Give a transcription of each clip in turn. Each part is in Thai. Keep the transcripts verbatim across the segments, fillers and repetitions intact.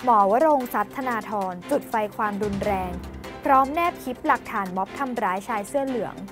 หมอวรงค์ ซัดธนาธรจุดไฟความรุนแรงพร้อมแนบคลิปหลักฐานม็อบทำร้ายชายเสื้อเหลือง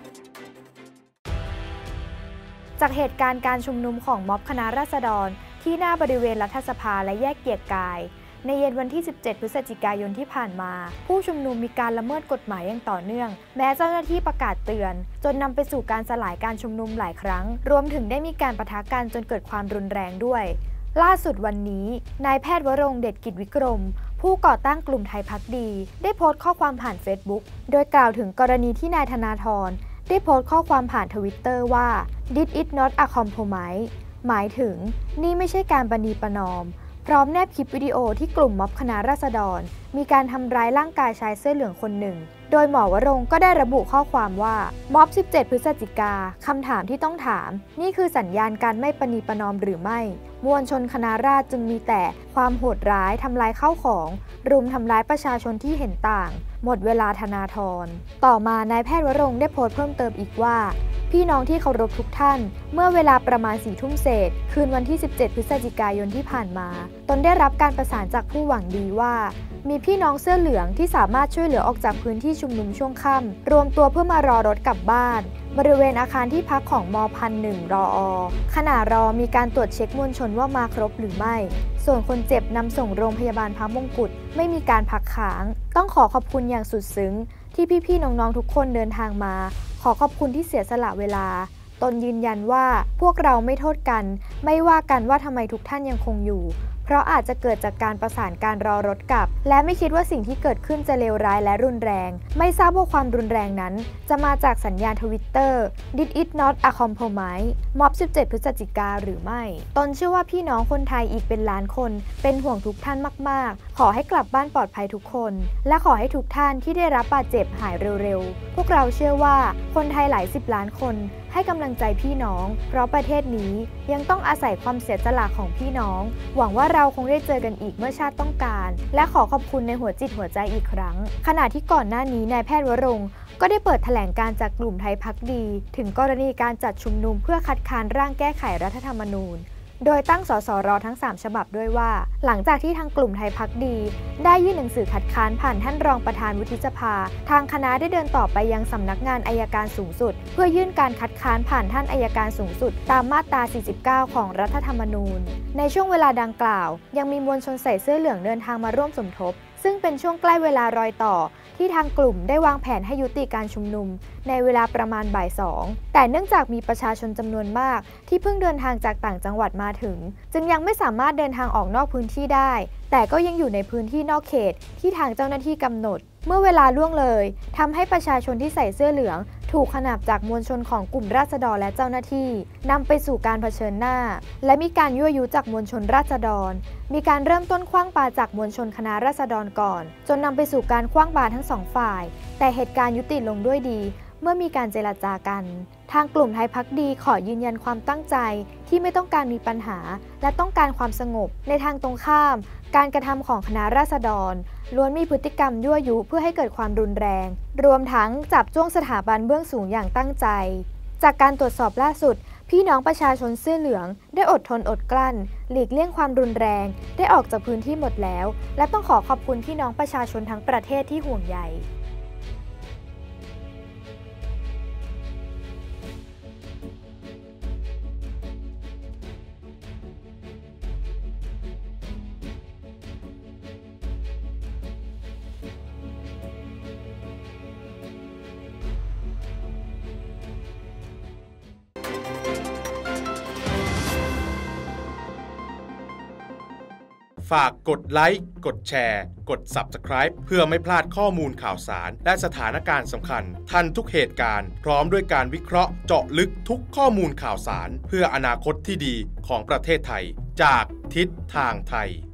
จากเหตุการณ์การชุมนุมของม็อบคณะราษฎรที่หน้าบริเวณรัฐสภาและแยกเกียรติกายในเย็นวันที่สิบเจ็ดพฤศจิกายนที่ผ่านมาผู้ชุมนุมมีการละเมิดกฎหมายอย่างต่อเนื่องแม้เจ้าหน้าที่ประกาศเตือนจนนำไปสู่การสลายการชุมนุมหลายครั้งรวมถึงได้มีการปะทะกันจนเกิดความรุนแรงด้วยล่าสุดวันนี้นายแพทย์วรงค์ เดชกิจวิกรมผู้ก่อตั้งกลุ่มไทยภักดีได้โพสต์ข้อความผ่าน Facebook โดยกล่าวถึงกรณีที่นายธนาธรได้โพสต์ข้อความผ่านทวิตเตอร์ว่า This is not a compromise หมายถึงนี่ไม่ใช่การประนีประนอมพร้อมแนบคลิปวิดีโอที่กลุ่มม็อบคณะราษฎรมีการทำร้ายร่างกายชายเสื้อเหลืองคนหนึ่งโดยหมอวรงค์ก็ได้ระบุข้อความว่าม็อบสิบเจ็ดพฤศจิกาคำถามที่ต้องถามนี่คือสัญญาณการไม่ประนีประนอมหรือไม่มวลชนคณะราษฎรจึงมีแต่ความโหดร้ายทำลายข้าวของรุมทำร้ายประชาชนที่เห็นต่างหมดเวลาธนาธรต่อมานายแพทย์วรงค์ได้โพสต์เพิ่มเติมอีกว่าพี่น้องที่เคารพทุกท่านเมื่อเวลาประมาณสี่ทุ่มเศษคืนวันที่สิบเจ็ดพฤศจิกายนที่ผ่านมาตนได้รับการประสานจากผู้หวังดีว่ามีพี่น้องเสื้อเหลืองที่สามารถช่วยเหลือออกจากพื้นที่ชุมนุมช่วงค่ำรวมตัวเพื่อมารอรถกลับบ้านบริเวณอาคารที่พักของม พันหนึ่ง รอ ขณะรอมีการตรวจเช็คมวลชนว่ามาครบหรือไม่ส่วนคนเจ็บนำส่งโรงพยาบาลพระมงกุฎไม่มีการพักค้างต้องขอขอบคุณอย่างสุดซึ้งที่พี่ๆน้องๆทุกคนเดินทางมาขอขอบคุณที่เสียสละเวลาตนยืนยันว่าพวกเราไม่โทษกันไม่ว่ากันว่าทำไมทุกท่านยังคงอยู่เพราะอาจจะเกิดจากการประสานการรอรถกลับและไม่คิดว่าสิ่งที่เกิดขึ้นจะเลวร้ายและรุนแรงไม่ทราบว่าความรุนแรงนั้นจะมาจากสัญญาณทวิตเตอร์ This is not a compromise ม็อบสิบเจ็ดพฤศจิกาหรือไม่ตนเชื่อว่าพี่น้องคนไทยอีกเป็นล้านคนเป็นห่วงทุกท่านมากๆขอให้กลับบ้านปลอดภัยทุกคนและขอให้ทุกท่านที่ได้รับบาดเจ็บหายเร็วๆพวกเราเชื่อว่าคนไทยหลายสิบล้านคนให้กำลังใจพี่น้องเพราะประเทศนี้ยังต้องอาศัยความเสียสละของพี่น้องหวังว่าเราคงได้เจอกันอีกเมื่อชาติต้องการและขอขอบคุณในหัวจิตหัวใจอีกครั้งขณะที่ก่อนหน้านี้นายแพทย์วรงค์ก็ได้เปิดแถลงการจากกลุ่มไทยภักดีถึงกรณีการจัดชุมนุมเพื่อคัดค้านร่างแก้ไขรัฐธรรมนูญโดยตั้งสสรทั้งสามฉบับด้วยว่าหลังจากที่ทางกลุ่มไทยภักดีได้ยื่นหนังสือคัดค้านผ่านท่านรองประธานวุฒิสภาทางคณะได้เดินต่อไปยังสำนักงานอัยการสูงสุดเพื่อยื่นการคัดค้านผ่านท่านอัยการสูงสุดตามมาตราสี่สิบเก้าของรัฐธรรมนูญในช่วงเวลาดังกล่าวยังมีมวลชนใส่เสื้อเหลืองเดินทางมาร่วมสมทบซึ่งเป็นช่วงใกล้เวลารอยต่อที่ทางกลุ่มได้วางแผนให้ยุติการชุมนุมในเวลาประมาณบ่ายสองแต่เนื่องจากมีประชาชนจำนวนมากที่เพิ่งเดินทางจากต่างจังหวัดมาถึงจึงยังไม่สามารถเดินทางออกนอกพื้นที่ได้แต่ก็ยังอยู่ในพื้นที่นอกเขตที่ทางเจ้าหน้าที่กำหนดเมื่อเวลาล่วงเลยทำให้ประชาชนที่ใส่เสื้อเหลืองถูกขนาบจากมวลชนของกลุ่มราษฎรและเจ้าหน้าที่นำไปสู่การเผชิญหน้าและมีการยั่วยุจากมวลชนราษฎรมีการเริ่มต้นขว้างปาจากมวลชนคณะราษฎรก่อนจนนำไปสู่การขว้างปาทั้งสองฝ่ายแต่เหตุการณ์ยุติลงด้วยดีเมื่อมีการเจรจากันทางกลุ่มไทยภักดีขอยืนยันความตั้งใจที่ไม่ต้องการมีปัญหาและต้องการความสงบในทางตรงข้ามการกระทำของคณะราษฎรล้วนมีพฤติกรรมยั่วยุเพื่อให้เกิดความรุนแรงรวมทั้งจับจ้วงสถาบันเบื้องสูงอย่างตั้งใจจากการตรวจสอบล่าสุดพี่น้องประชาชนเสื้อเหลืองได้อดทนอดกลั้นหลีกเลี่ยงความรุนแรงได้ออกจากพื้นที่หมดแล้วและต้องขอขอบคุณพี่น้องประชาชนทั้งประเทศที่ห่วงใยฝากกดไลค์กดแชร์กด ซับสไครบ์ เพื่อไม่พลาดข้อมูลข่าวสารและสถานการณ์สำคัญทันทุกเหตุการณ์พร้อมด้วยการวิเคราะห์เจาะลึกทุกข้อมูลข่าวสารเพื่ออนาคตที่ดีของประเทศไทยจากทิศทางไทย